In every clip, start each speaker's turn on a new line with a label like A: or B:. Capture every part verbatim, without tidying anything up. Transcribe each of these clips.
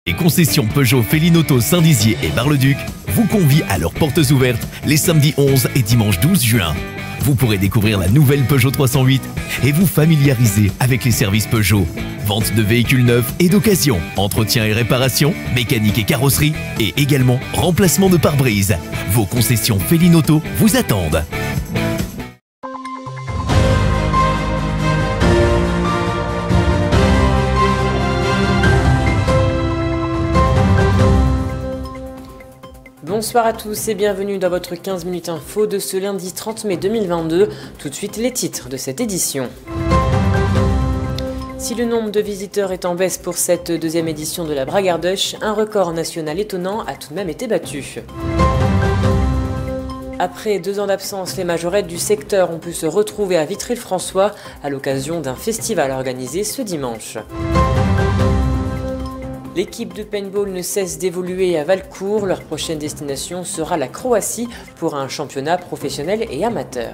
A: Les concessions Peugeot Félinauto Saint-Dizier et Bar-le-Duc vous convient à leurs portes ouvertes les samedis onze et dimanche douze juin. Vous pourrez découvrir la nouvelle Peugeot trois cent huit et vous familiariser avec les services Peugeot. Vente de véhicules neufs et d'occasion, entretien et réparation, mécanique et carrosserie et également remplacement de pare-brise. Vos concessions Félinauto vous attendent.
B: Bonsoir à tous et bienvenue dans votre quinze minutes info de ce lundi trente mai deux mille vingt-deux. Tout de suite les titres de cette édition. Si le nombre de visiteurs est en baisse pour cette deuxième édition de la Bragardush, un record national étonnant a tout de même été battu. Après deux ans d'absence, les majorettes du secteur ont pu se retrouver à Vitry-le-François à l'occasion d'un festival organisé ce dimanche. L'équipe de paintball ne cesse d'évoluer à Valcourt. Leur prochaine destination sera la Croatie pour un championnat professionnel et amateur.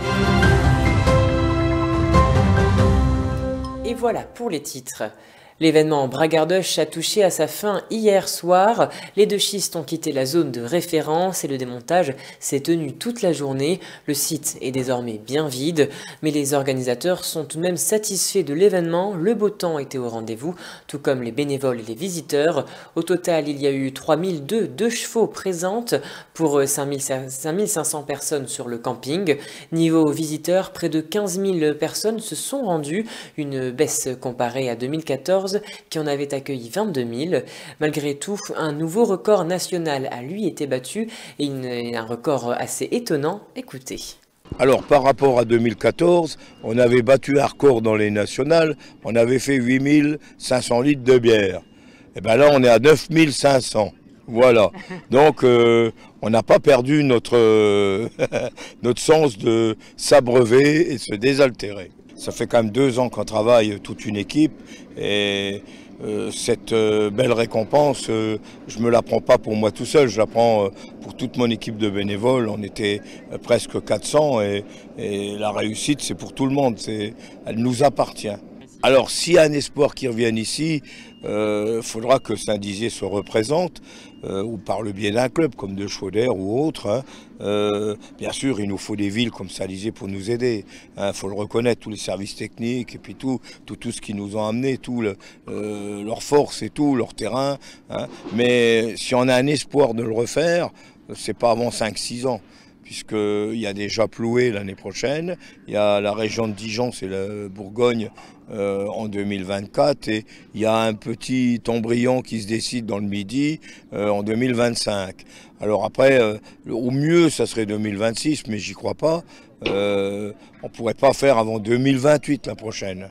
B: Et voilà pour les titres. L'événement Bragardush a touché à sa fin hier soir. Les deux schistes ont quitté la zone de référence et le démontage s'est tenu toute la journée. Le site est désormais bien vide, mais les organisateurs sont tout de même satisfaits de l'événement. Le beau temps était au rendez-vous, tout comme les bénévoles et les visiteurs. Au total, il y a eu trois mille deux deux chevaux présentes pour cinq mille cinq cents personnes sur le camping. Niveau visiteurs, près de quinze mille personnes se sont rendues, une baisse comparée à deux mille quatorze. Qui en avait accueilli vingt-deux mille. Malgré tout, un nouveau record national a lui été battu et une, un record assez étonnant. Écoutez.
C: Alors par rapport à deux mille quatorze, on avait battu un record dans les nationales, on avait fait huit mille cinq cents litres de bière. Et bien là on est à neuf mille cinq cents. Voilà, donc euh, on n'a pas perdu notre, euh, notre sens de s'abreuver et de se désaltérer. Ça fait quand même deux ans qu'on travaille toute une équipe et euh, cette euh, belle récompense, euh, je ne me la prends pas pour moi tout seul, je la prends euh, pour toute mon équipe de bénévoles. On était euh, presque quatre cents et, et la réussite c'est pour tout le monde, elle nous appartient. Alors s'il y a un espoir qui revienne ici, il euh, faudra que Saint-Dizier se représente, euh, ou par le biais d'un club comme de Chauder ou autre. Hein. Euh, bien sûr, il nous faut des villes comme Saint-Dizier pour nous aider. Il hein, faut le reconnaître, tous les services techniques et puis tout, tout, tout ce qu'ils nous ont amené, tout le, euh, leur force et tout, leur terrain. Hein. Mais si on a un espoir de le refaire, c'est pas avant cinq six ans. Puisqu'il y a déjà Ploué l'année prochaine, il y a la région de Dijon, c'est la Bourgogne euh, en deux mille vingt-quatre, et il y a un petit embryon qui se décide dans le Midi euh, en deux mille vingt-cinq. Alors après, euh, au mieux, ça serait deux mille vingt-six, mais j'y crois pas. Euh, on ne pourrait pas faire avant deux mille vingt-huit la prochaine.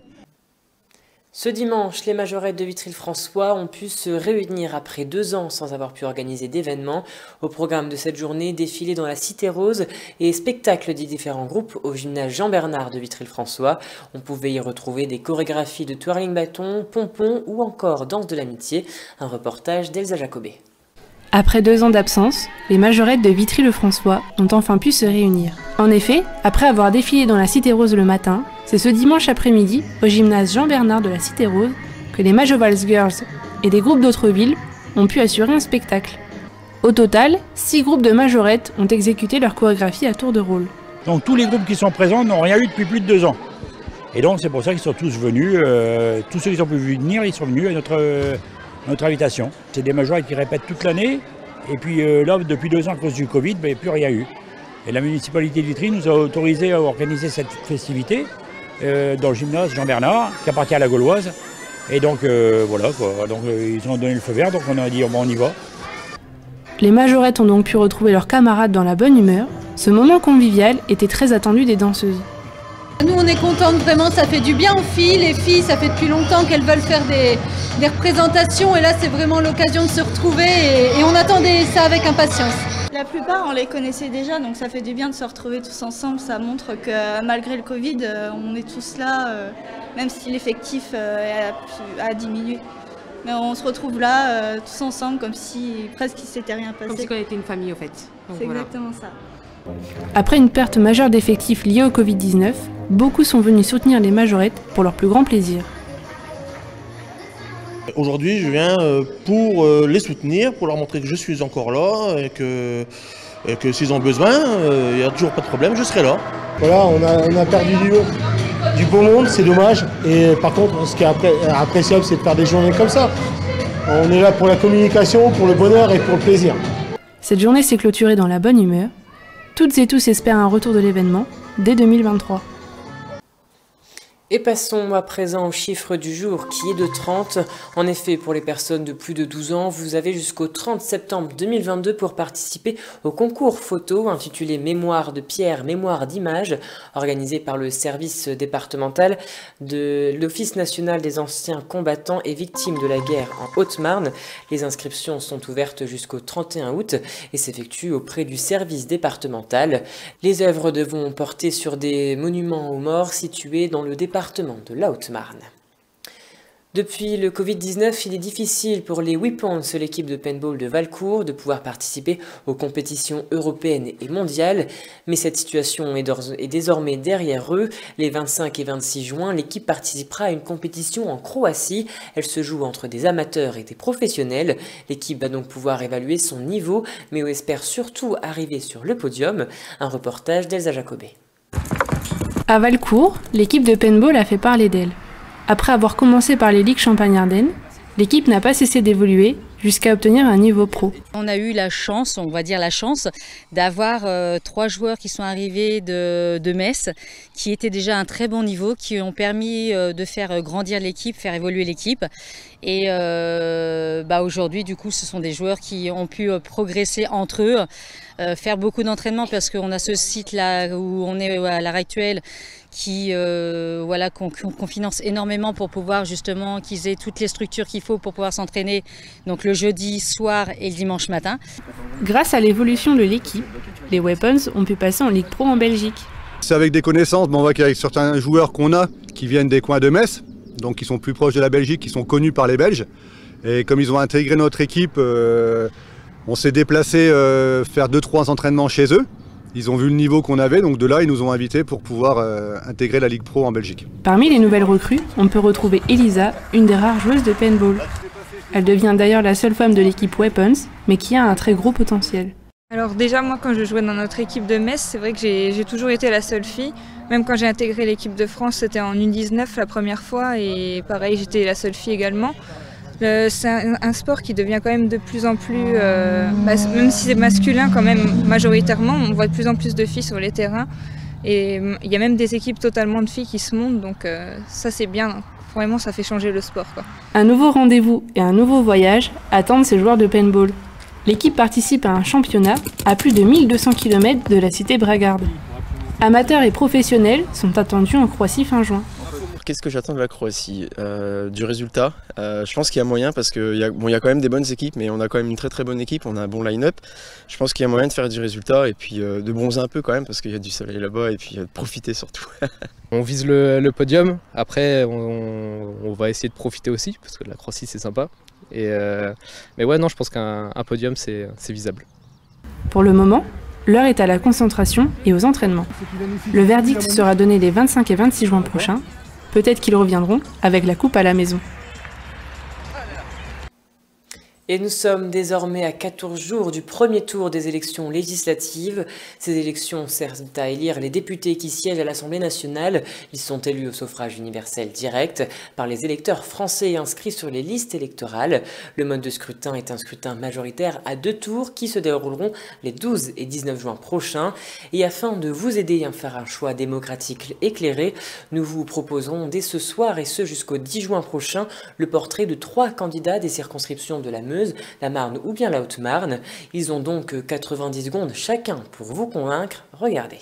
B: Ce dimanche, les majorettes de Vitry-le-François ont pu se réunir après deux ans sans avoir pu organiser d'événements. Au programme de cette journée, défilé dans la Cité Rose et spectacle des différents groupes au gymnase Jean-Bernard de Vitry-le-François. On pouvait y retrouver des chorégraphies de twirling bâton, pompon ou encore danse de l'amitié. Un reportage d'Elsa Jacobet.
D: Après deux ans d'absence, les majorettes de Vitry-le-François ont enfin pu se réunir. En effet, après avoir défilé dans la Cité Rose le matin, c'est ce dimanche après-midi, au gymnase Jean-Bernard de la Cité Rose, que les Majovals Girls et des groupes d'autres villes ont pu assurer un spectacle. Au total, six groupes de majorettes ont exécuté leur chorégraphie à tour de rôle.
E: Donc tous les groupes qui sont présents n'ont rien eu depuis plus de deux ans. Et donc c'est pour ça qu'ils sont tous venus, euh, tous ceux qui ont pu venir, ils sont venus à notre... Euh, notre invitation. C'est des majorettes qui répètent toute l'année et puis euh, là depuis deux ans à cause du Covid, ben, plus rien eu. Et la municipalité de Vitry nous a autorisé à organiser cette festivité euh, dans le gymnase Jean-Bernard qui appartient à la Gauloise. Et donc euh, voilà quoi, donc euh, ils ont donné le feu vert, donc on a dit oh, bon, on y va.
D: Les majorettes ont donc pu retrouver leurs camarades dans la bonne humeur. Ce moment convivial était très attendu des danseuses.
F: Nous on est contentes, vraiment ça fait du bien aux filles, les filles ça fait depuis longtemps qu'elles veulent faire des, des représentations et là c'est vraiment l'occasion de se retrouver et, et on attendait ça avec impatience.
G: La plupart on les connaissait déjà donc ça fait du bien de se retrouver tous ensemble, ça montre que malgré le Covid on est tous là, même si l'effectif a, a diminué. Mais on se retrouve là tous ensemble comme si presque il ne s'était rien passé.
H: Comme si on était une famille au fait.
G: C'est voilà. Exactement ça.
D: Après une perte majeure d'effectifs liée au Covid dix-neuf, beaucoup sont venus soutenir les majorettes pour leur plus grand plaisir.
H: Aujourd'hui, je viens pour les soutenir, pour leur montrer que je suis encore là et que, et que s'ils ont besoin, il n'y a toujours pas de problème, je serai là.
I: Voilà, on a, on a perdu du, du beau monde, c'est dommage. Et par contre, ce qui est appréciable, c'est de faire des journées comme ça. On est là pour la communication, pour le bonheur et pour le plaisir.
D: Cette journée s'est clôturée dans la bonne humeur. Toutes et tous espèrent un retour de l'événement dès deux mille vingt-trois.
B: Et passons à présent au chiffre du jour qui est de trente. En effet, pour les personnes de plus de douze ans, vous avez jusqu'au trente septembre deux mille vingt-deux pour participer au concours photo intitulé Mémoire de pierre, mémoire d'image, organisé par le service départemental de l'Office national des anciens combattants et victimes de la guerre en Haute-Marne. Les inscriptions sont ouvertes jusqu'au trente et un août et s'effectuent auprès du service départemental. Les œuvres devront porter sur des monuments aux morts situés dans le département de la Haute-Marne. Depuis le Covid dix-neuf, il est difficile pour les Weapons, l'équipe de paintball de Valcourt, de pouvoir participer aux compétitions européennes et mondiales. Mais cette situation est, est désormais derrière eux. Les vingt-cinq et vingt-six juin, l'équipe participera à une compétition en Croatie. Elle se joue entre des amateurs et des professionnels. L'équipe va donc pouvoir évaluer son niveau, mais espère surtout arriver sur le podium. Un reportage d'Elsa Jacobet.
D: À Valcourt, l'équipe de paintball a fait parler d'elle. Après avoir commencé par les ligues Champagne-Ardenne, l'équipe n'a pas cessé d'évoluer jusqu'à obtenir un niveau pro.
J: On a eu la chance, on va dire la chance, d'avoir euh, trois joueurs qui sont arrivés de, de Metz, qui étaient déjà à un très bon niveau, qui ont permis euh, de faire grandir l'équipe, faire évoluer l'équipe. Et euh, bah aujourd'hui, du coup, ce sont des joueurs qui ont pu euh, progresser entre eux, euh, faire beaucoup d'entraînement parce qu'on a ce site là où on est à l'heure actuelle qui euh, voilà qu'on qu'on finance énormément pour pouvoir justement qu'ils aient toutes les structures qu'il faut pour pouvoir s'entraîner, donc le jeudi soir et le dimanche matin.
D: Grâce à l'évolution de l'équipe, les Weapons ont pu passer en Ligue Pro en Belgique.
K: C'est avec des connaissances, mais on voit qu'avec certains joueurs qu'on a qui viennent des coins de Metz, donc qui sont plus proches de la Belgique, qui sont connus par les Belges, et comme ils ont intégré notre équipe, euh, on s'est déplacé euh, faire deux trois entraînements chez eux. Ils ont vu le niveau qu'on avait, donc de là, ils nous ont invités pour pouvoir euh, intégrer la Ligue Pro en Belgique.
D: Parmi les nouvelles recrues, on peut retrouver Elisa, une des rares joueuses de paintball. Elle devient d'ailleurs la seule femme de l'équipe Weapons, mais qui a un très gros potentiel.
L: Alors déjà, moi, quand je jouais dans notre équipe de Metz, c'est vrai que j'ai toujours été la seule fille. Même quand j'ai intégré l'équipe de France, c'était en U dix-neuf la première fois, et pareil, j'étais la seule fille également. C'est un, un sport qui devient quand même de plus en plus, euh, bah, même si c'est masculin quand même majoritairement, on voit de plus en plus de filles sur les terrains. Et il y a même des équipes totalement de filles qui se montent, donc euh, ça c'est bien, vraiment ça fait changer le sport, quoi.
D: Un nouveau rendez-vous et un nouveau voyage attendent ces joueurs de paintball. L'équipe participe à un championnat à plus de mille deux cents kilomètres de la cité Bragarde. Amateurs et professionnels sont attendus en Croatie fin juin.
M: Qu'est-ce que j'attends de la Croatie? euh, Du résultat. Euh, je pense qu'il y a moyen parce qu'il y, bon, y a quand même des bonnes équipes, mais on a quand même une très très bonne équipe, on a un bon line-up. Je pense qu'il y a moyen de faire du résultat et puis euh, de bronzer un peu quand même parce qu'il y a du soleil là-bas et puis euh, de profiter surtout.
N: On vise le, le podium, après on, on va essayer de profiter aussi parce que la Croatie c'est sympa. Et euh, mais ouais, non, je pense qu'un un podium c'est visable.
D: Pour le moment, l'heure est à la concentration et aux entraînements. Le verdict sera donné les vingt-cinq et vingt-six juin prochains. Peut-être qu'ils reviendront avec la coupe à la maison.
B: Et nous sommes désormais à quatorze jours du premier tour des élections législatives. Ces élections servent à élire les députés qui siègent à l'Assemblée nationale. Ils sont élus au suffrage universel direct par les électeurs français inscrits sur les listes électorales. Le mode de scrutin est un scrutin majoritaire à deux tours qui se dérouleront les douze et dix-neuf juin prochains. Et afin de vous aider à faire un choix démocratique éclairé, nous vous proposerons dès ce soir et ce jusqu'au dix juin prochain le portrait de trois candidats des circonscriptions de la Meuse, la Marne ou bien la Haute-Marne. Ils ont donc quatre-vingt-dix secondes chacun pour vous convaincre. Regardez.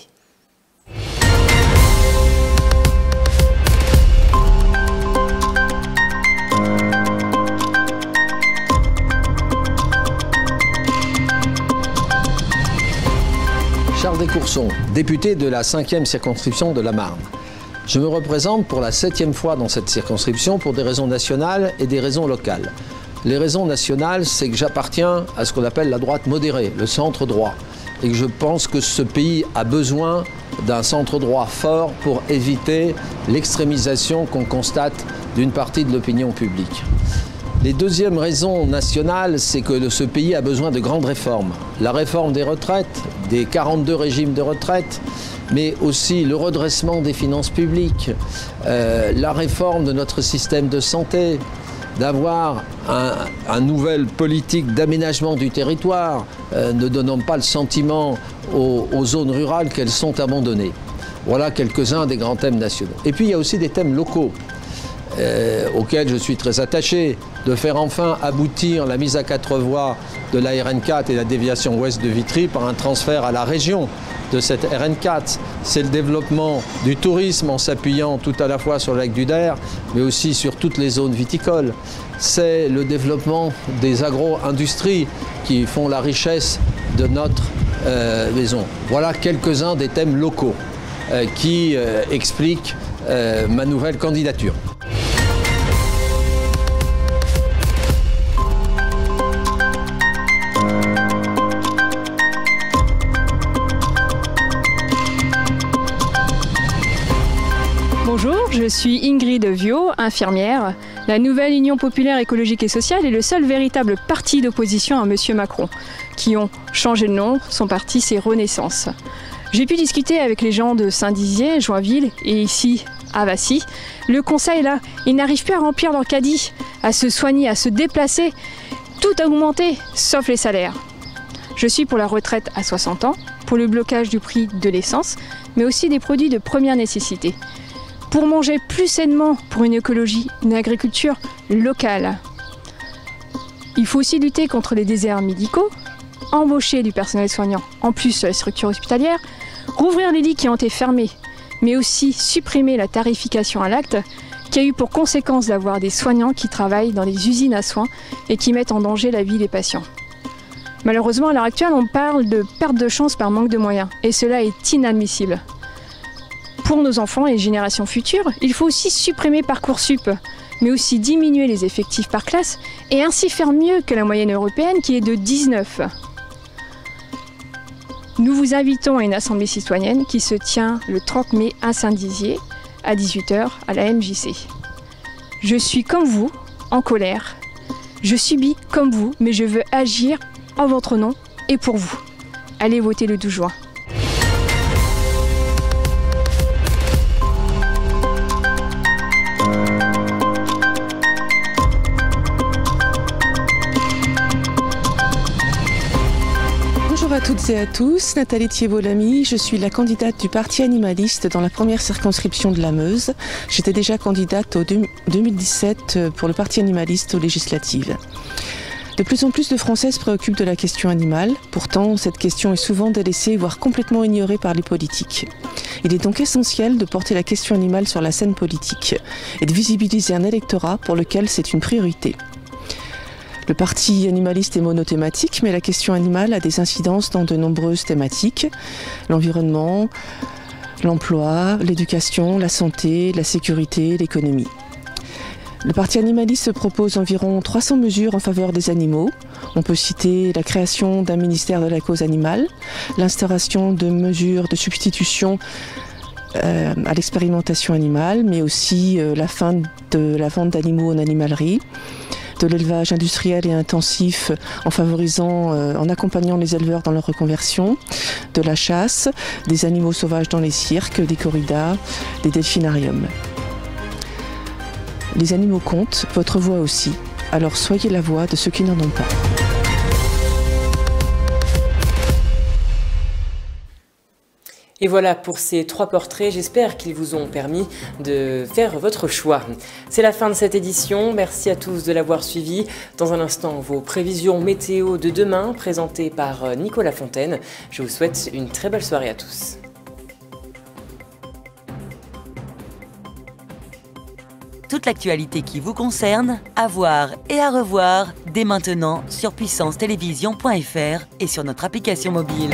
O: Charles Descourçons, député de la cinquième circonscription de la Marne. Je me représente pour la septième fois dans cette circonscription pour des raisons nationales et des raisons locales. Les raisons nationales, c'est que j'appartiens à ce qu'on appelle la droite modérée, le centre droit. Et que je pense que ce pays a besoin d'un centre droit fort pour éviter l'extrémisation qu'on constate d'une partie de l'opinion publique. Les deuxièmes raisons nationales, c'est que ce pays a besoin de grandes réformes. La réforme des retraites, des quarante-deux régimes de retraite, mais aussi le redressement des finances publiques, euh, la réforme de notre système de santé, d'avoir un, un nouvelle politique d'aménagement du territoire, euh, ne donnant pas le sentiment aux, aux zones rurales qu'elles sont abandonnées. Voilà quelques-uns des grands thèmes nationaux. Et puis il y a aussi des thèmes locaux. Euh, auquel je suis très attaché, de faire enfin aboutir la mise à quatre voies de la R N quatre et la déviation ouest de Vitry par un transfert à la région de cette R N quatre. C'est le développement du tourisme en s'appuyant tout à la fois sur le lac du Der, mais aussi sur toutes les zones viticoles. C'est le développement des agro-industries qui font la richesse de notre euh, maison. Voilà quelques-uns des thèmes locaux euh, qui euh, expliquent euh, ma nouvelle candidature.
P: Bonjour, je suis Ingrid Viau, infirmière. La nouvelle Union populaire écologique et sociale est le seul véritable parti d'opposition à M. Macron, qui ont changé de nom, son parti c'est Renaissance. J'ai pu discuter avec les gens de Saint-Dizier, Joinville et ici à Vassy. Le conseil là, ils n'arrivent plus à remplir leur caddie, à se soigner, à se déplacer. Tout a augmenté, sauf les salaires. Je suis pour la retraite à soixante ans, pour le blocage du prix de l'essence, mais aussi des produits de première nécessité. Pour manger plus sainement, pour une écologie, une agriculture locale. Il faut aussi lutter contre les déserts médicaux, embaucher du personnel soignant en plus sur les structures hospitalières, rouvrir les lits qui ont été fermés, mais aussi supprimer la tarification à l'acte qui a eu pour conséquence d'avoir des soignants qui travaillent dans des usines à soins et qui mettent en danger la vie des patients. Malheureusement, à l'heure actuelle, on parle de perte de chance par manque de moyens, et cela est inadmissible. Pour nos enfants et les générations futures, il faut aussi supprimer Parcoursup, mais aussi diminuer les effectifs par classe et ainsi faire mieux que la moyenne européenne qui est de dix-neuf. Nous vous invitons à une assemblée citoyenne qui se tient le trente mai à Saint-Dizier à dix-huit heures à la M J C. Je suis comme vous, en colère. Je subis comme vous, mais je veux agir en votre nom et pour vous. Allez voter le douze juin.
Q: Bonjour à toutes et à tous, Nathalie Thiebaud-Lamy, je suis la candidate du Parti animaliste dans la première circonscription de la Meuse. J'étais déjà candidate en deux mille dix-sept pour le Parti animaliste aux législatives. De plus en plus de Français se préoccupent de la question animale, pourtant cette question est souvent délaissée, voire complètement ignorée par les politiques. Il est donc essentiel de porter la question animale sur la scène politique et de visibiliser un électorat pour lequel c'est une priorité. Le parti animaliste est monothématique, mais la question animale a des incidences dans de nombreuses thématiques. L'environnement, l'emploi, l'éducation, la santé, la sécurité, l'économie. Le parti animaliste propose environ trois cents mesures en faveur des animaux. On peut citer la création d'un ministère de la cause animale, l'instauration de mesures de substitution euh, à l'expérimentation animale, mais aussi euh, la fin de la vente d'animaux en animalerie, de l'élevage industriel et intensif en favorisant, euh, en accompagnant les éleveurs dans leur reconversion, de la chasse, des animaux sauvages dans les cirques, des corridas, des delphinariums. Les animaux comptent, votre voix aussi, alors soyez la voix de ceux qui n'en ont pas.
B: Et voilà pour ces trois portraits, j'espère qu'ils vous ont permis de faire votre choix. C'est la fin de cette édition, merci à tous de l'avoir suivi. Dans un instant, vos prévisions météo de demain, présentées par Nicolas Fontaine. Je vous souhaite une très belle soirée à tous.
R: Toute l'actualité qui vous concerne, à voir et à revoir dès maintenant sur puissance télévision point F R et sur notre application mobile.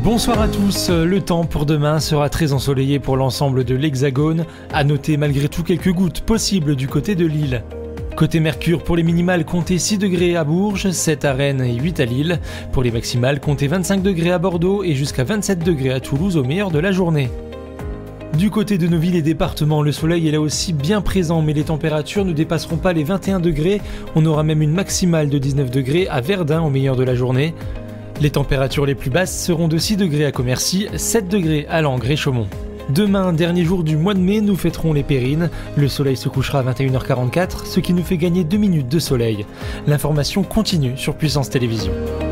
S: Bonsoir à tous, le temps pour demain sera très ensoleillé pour l'ensemble de l'Hexagone, à noter malgré tout quelques gouttes possibles du côté de Lille. Côté Mercure, pour les minimales, comptez six degrés à Bourges, sept à Rennes et huit à Lille. Pour les maximales, comptez vingt-cinq degrés à Bordeaux et jusqu'à vingt-sept degrés à Toulouse au meilleur de la journée. Du côté de nos villes et départements, le soleil est là aussi bien présent, mais les températures ne dépasseront pas les vingt et un degrés. On aura même une maximale de dix-neuf degrés à Verdun au meilleur de la journée. Les températures les plus basses seront de six degrés à Commercy, sept degrés à Langres et Chaumont. Demain, dernier jour du mois de mai, nous fêterons les Pérines. Le soleil se couchera à vingt et une heures quarante-quatre, ce qui nous fait gagner deux minutes de soleil. L'information continue sur Puissance Télévisions.